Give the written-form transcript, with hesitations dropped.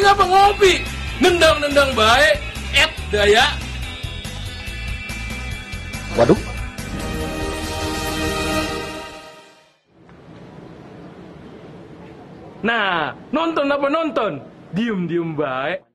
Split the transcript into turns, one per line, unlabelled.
ngapa ngopi? Nendang-nendang baik, daya.
Waduh.
Nah, nonton apa nonton? Diem-diem baik.